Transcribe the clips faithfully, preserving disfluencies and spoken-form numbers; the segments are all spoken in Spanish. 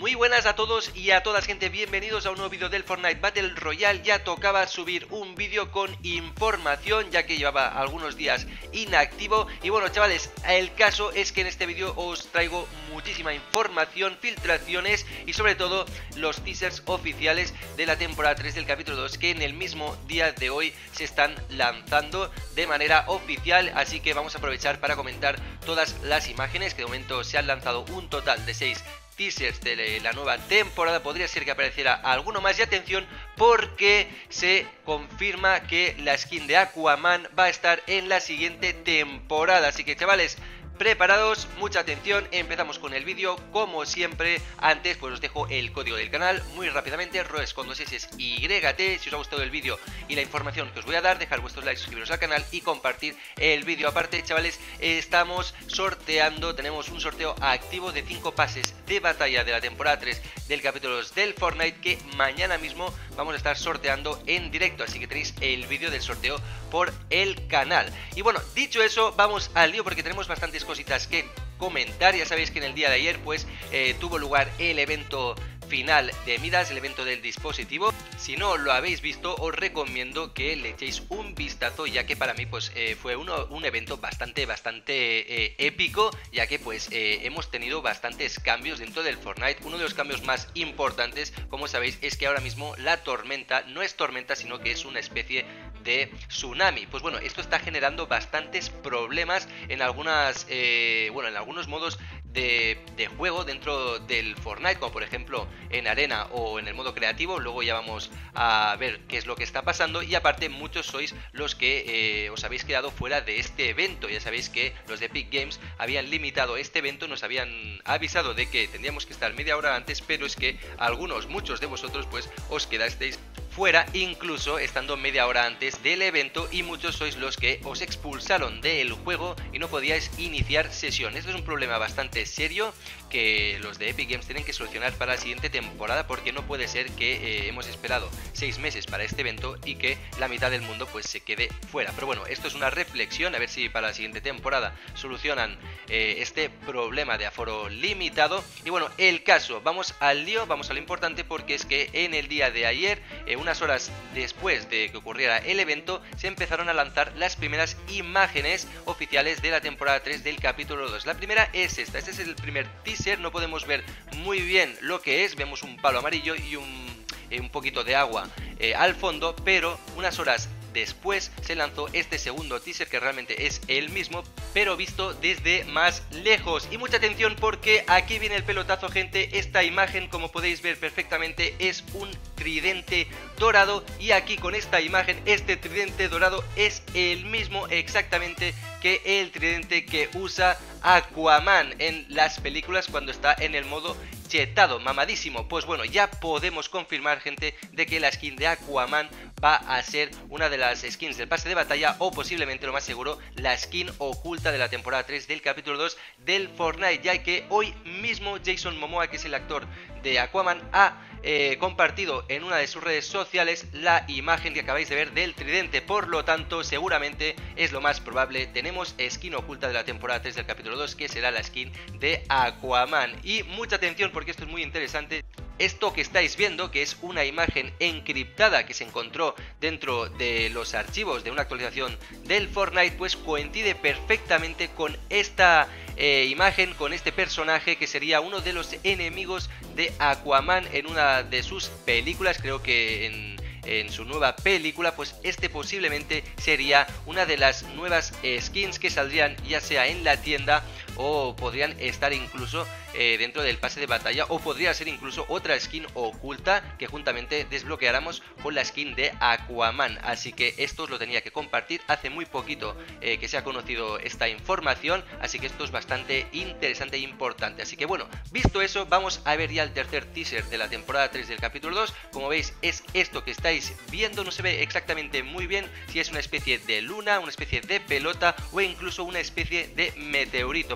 Muy buenas a todos y a todas, gente, bienvenidos a un nuevo vídeo del Fortnite Battle Royale. Ya tocaba subir un vídeo con información, ya que llevaba algunos días inactivo. Y bueno, chavales, el caso es que en este vídeo os traigo muchísima información, filtraciones y sobre todo los teasers oficiales de la temporada tres del capítulo dos, que en el mismo día de hoy se están lanzando de manera oficial. Así que vamos a aprovechar para comentar todas las imágenes, que de momento se han lanzado un total de seis teasers de la nueva temporada. Podría ser que apareciera alguno más, y atención, porque se confirma que la skin de Aquaman va a estar en la siguiente temporada. Así que, chavales, preparados, mucha atención, empezamos con el vídeo. Como siempre, antes pues os dejo el código del canal muy rápidamente, Roes con dos S Y T. Si os ha gustado el vídeo y la información que os voy a dar, dejar vuestros likes, suscribiros al canal y compartir el vídeo. Aparte, chavales, estamos sorteando, tenemos un sorteo activo de cinco pases de batalla de la temporada tres del capítulo dos del Fortnite, que mañana mismo vamos a estar sorteando en directo, así que tenéis el vídeo del sorteo por el canal. Y bueno, dicho eso, vamos al lío porque tenemos bastantes cositas que comentar. Ya sabéis que en el día de ayer pues eh, tuvo lugar el evento final de Midas, el evento del dispositivo. Si no lo habéis visto, os recomiendo que le echéis un vistazo, ya que para mí pues eh, fue uno, un evento bastante bastante eh, épico, ya que pues eh, hemos tenido bastantes cambios dentro del Fortnite. Uno de los cambios más importantes, como sabéis, es que ahora mismo la tormenta no es tormenta, sino que es una especie de tsunami. Pues bueno, esto está generando bastantes problemas en algunas eh, bueno, en algunos modos De, de juego dentro del Fortnite, como por ejemplo en arena o en el modo creativo. Luego ya vamos a ver qué es lo que está pasando. Y aparte, muchos sois los que eh, os habéis quedado fuera de este evento. Ya sabéis que los de Epic Games habían limitado este evento, nos habían avisado de que tendríamos que estar media hora antes, pero es que algunos, muchos de vosotros pues os quedasteis fuera incluso estando media hora antes del evento, y muchos sois los que os expulsaron del juego y no podíais iniciar sesión. Esto es un problema bastante serio que los de Epic Games tienen que solucionar para la siguiente temporada, porque no puede ser que eh, hemos esperado seis meses para este evento y que la mitad del mundo pues se quede fuera. Pero bueno, esto es una reflexión, a ver si para la siguiente temporada solucionan eh, este problema de aforo limitado. Y bueno, el caso, vamos al lío, vamos a lo importante, porque es que en el día de ayer, eh, unas horas después de que ocurriera el evento, se empezaron a lanzar las primeras imágenes oficiales de la temporada tres del capítulo dos. La primera es esta, este es el primer teaser, no podemos ver muy bien lo que es, vemos un palo amarillo y un, eh, un poquito de agua eh, al fondo, pero unas horas después se lanzó este segundo teaser, que realmente es el mismo, pero visto desde más lejos. Y mucha atención, porque aquí viene el pelotazo, gente. Esta imagen, como podéis ver perfectamente, es un tridente dorado, y aquí con esta imagen, este tridente dorado es el mismo exactamente que el tridente que usa Aquaman en las películas cuando está en el modo chetado, mamadísimo. Pues bueno, ya podemos confirmar, gente, de que la skin de Aquaman va a ser una de las skins del pase de batalla, o posiblemente, lo más seguro, la skin oculta de la temporada tres del capítulo dos del Fortnite, ya que hoy mismo Jason Momoa, que es el actor de Aquaman, ha Eh, compartido en una de sus redes sociales la imagen que acabáis de ver del tridente. Por lo tanto, seguramente es lo más probable, tenemos skin oculta de la temporada tres del capítulo dos, que será la skin de Aquaman. Y mucha atención, porque esto es muy interesante. Esto que estáis viendo, que es una imagen encriptada que se encontró dentro de los archivos de una actualización del Fortnite, pues coincide perfectamente con esta eh, imagen, con este personaje que sería uno de los enemigos de Aquaman en una de sus películas. Creo que en... en su nueva película, pues este posiblemente sería una de las nuevas eh, skins que saldrían, ya sea en la tienda, o podrían estar incluso eh, dentro del pase de batalla, o podría ser incluso otra skin oculta que juntamente desbloqueáramos con la skin de Aquaman. Así que esto os lo tenía que compartir, hace muy poquito eh, que se ha conocido esta información, así que esto es bastante interesante e importante. Así que bueno, visto eso, vamos a ver ya el tercer teaser de la temporada tres del capítulo dos. Como veis, es esto que estáis viendo, no se ve exactamente muy bien si es una especie de luna, una especie de pelota o incluso una especie de meteorito.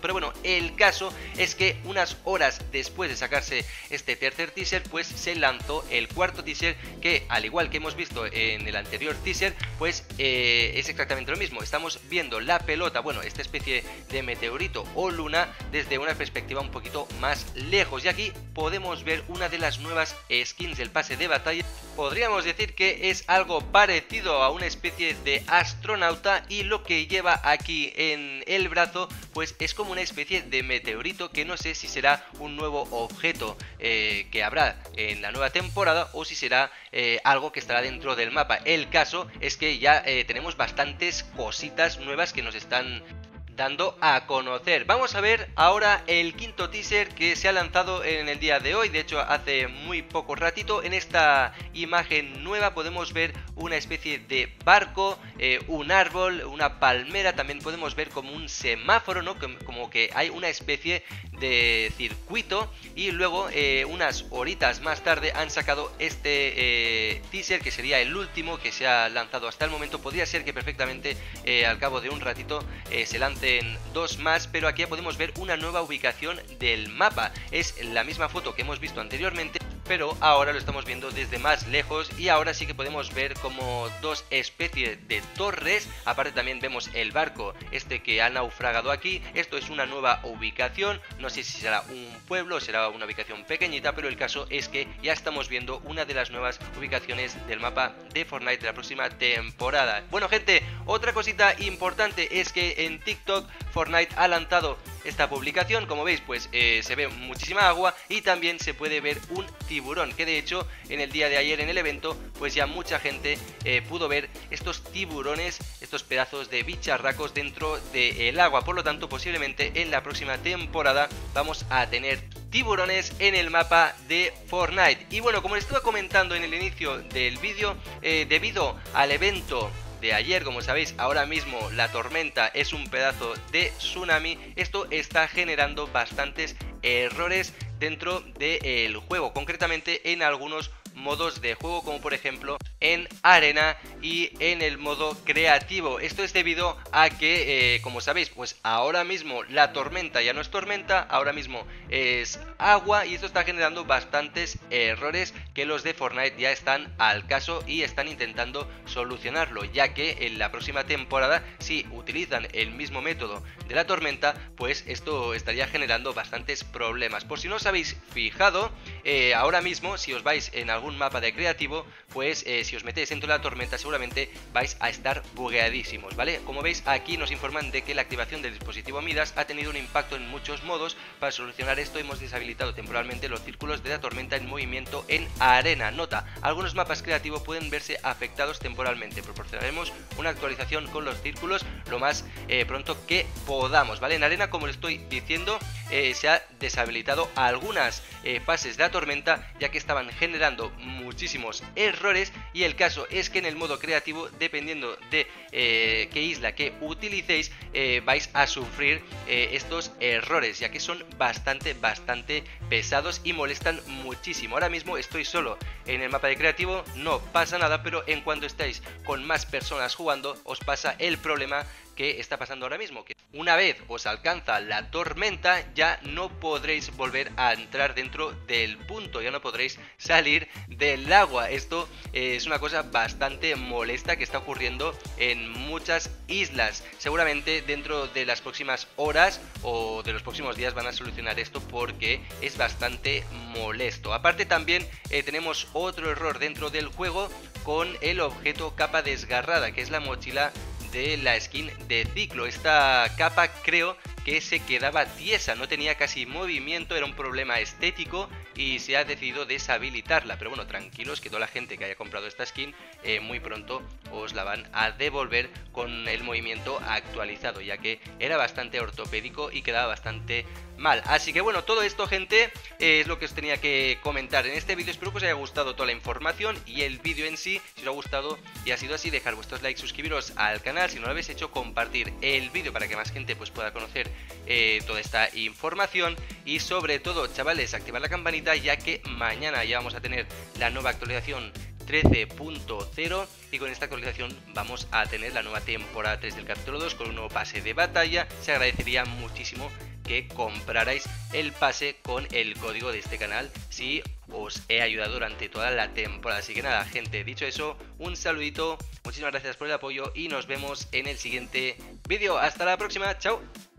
pero bueno, el caso es que unas horas después de sacarse este tercer teaser, pues se lanzó el cuarto teaser, que al igual que hemos visto en el anterior teaser, pues eh, es exactamente lo mismo. Estamos viendo la pelota, bueno, esta especie de meteorito o luna desde una perspectiva un poquito más lejos, y aquí podemos ver una de las nuevas skins del pase de batalla. Podríamos decir que es algo parecido a una especie de astronauta, y lo que lleva aquí en el brazo pues es como una especie de meteorito, que no sé si será un nuevo objeto eh, que habrá en la nueva temporada o si será eh, algo que estará dentro del mapa. El caso es que ya eh, tenemos bastantes cositas nuevas que nos están dando a conocer. Vamos a ver ahora el quinto teaser que se ha lanzado en el día de hoy, de hecho hace muy poco ratito. En esta imagen nueva podemos ver una especie de barco, eh, un árbol, una palmera, también podemos ver como un semáforo, ¿no? Como que hay una especie de circuito, y luego eh, unas horitas más tarde han sacado este eh, teaser, que sería el último que se ha lanzado hasta el momento. Podría ser que perfectamente eh, al cabo de un ratito eh, se lance en dos más, pero aquí ya podemos ver una nueva ubicación del mapa. Es la misma foto que hemos visto anteriormente, pero ahora lo estamos viendo desde más lejos, y ahora sí que podemos ver como dos especies de torres. Aparte también vemos el barco este que ha naufragado aquí. Esto es una nueva ubicación, no sé si será un pueblo o será una ubicación pequeñita, pero el caso es que ya estamos viendo una de las nuevas ubicaciones del mapa de Fortnite de la próxima temporada. Bueno gente, otra cosita importante es que en TikTok Fortnite ha lanzado esta publicación. Como veis pues eh, se ve muchísima agua, y también se puede ver un tiburón, que de hecho en el día de ayer en el evento pues ya mucha gente eh, pudo ver estos tiburones, estos pedazos de bicharracos dentro del agua. Por lo tanto posiblemente en la próxima temporada vamos a tener tiburones en el mapa de Fortnite. Y bueno, como les estaba comentando en el inicio del vídeo, eh, debido al evento de ayer, como sabéis, ahora mismo la tormenta es un pedazo de tsunami. Esto está generando bastantes errores dentro del juego, concretamente en algunos modos de juego, como por ejemplo en arena y en el modo creativo. Esto es debido a que, eh, como sabéis, pues ahora mismo la tormenta ya no es tormenta, ahora mismo es agua, y esto está generando bastantes errores que los de Fortnite ya están al caso y están intentando solucionarlo, ya que en la próxima temporada, si utilizan el mismo método de la tormenta, pues esto estaría generando bastantes problemas. Por si no os habéis fijado, eh, ahora mismo si os vais en algún mapa de creativo, pues eh, si os metéis dentro de la tormenta seguramente vais a estar bugueadísimos, ¿vale? Como veis aquí nos informan de que la activación del dispositivo Midas ha tenido un impacto en muchos modos. Para solucionar esto hemos deshabilitado temporalmente los círculos de la tormenta en movimiento en arena. Nota, algunos mapas creativos pueden verse afectados temporalmente. Proporcionaremos una actualización con los círculos lo más eh, pronto que podamos, ¿vale? En arena, como les estoy diciendo, eh, se ha deshabilitado algunas eh, fases de la tormenta, ya que estaban generando muchísimos errores, y el caso es que en el modo creativo, dependiendo de eh, qué isla que utilicéis, eh, vais a sufrir eh, estos errores, ya que son bastante bastante pesados y molestan muchísimo. Ahora mismo estoy solo en el mapa de creativo, no pasa nada, pero en cuanto estáis con más personas jugando os pasa el problema que está pasando ahora mismo, que una vez os alcanza la tormenta ya no podréis volver a entrar dentro del punto, ya no podréis salir del agua. Esto eh, es una cosa bastante molesta que está ocurriendo en muchas islas. Seguramente dentro de las próximas horas o de los próximos días van a solucionar esto, porque es bastante molesto. Aparte también eh, tenemos otro error dentro del juego con el objeto capa desgarrada, que es la mochila de la skin de ciclo. Esta capa creo que se quedaba tiesa, no tenía casi movimiento, era un problema estético y se ha decidido deshabilitarla. Pero bueno, tranquilos, que toda la gente que haya comprado esta skin eh, muy pronto os la van a devolver con el movimiento actualizado, ya que era bastante ortopédico y quedaba bastante mal. Así que bueno, todo esto, gente, eh, es lo que os tenía que comentar en este vídeo. Espero que os haya gustado toda la información y el vídeo en sí. Si os ha gustado y ha sido así, dejar vuestros likes, suscribiros al canal si no lo habéis hecho, compartir el vídeo para que más gente pues pueda conocer eh, toda esta información, y sobre todo, chavales, activar la campanita, ya que mañana ya vamos a tener la nueva actualización trece punto cero, y con esta actualización vamos a tener la nueva temporada tres del capítulo dos con un nuevo pase de batalla. Se agradecería muchísimo que comprarais el pase con el código de este canal si os he ayudado durante toda la temporada. Así que nada, gente, dicho eso, un saludito, muchísimas gracias por el apoyo y nos vemos en el siguiente vídeo. Hasta la próxima, chao.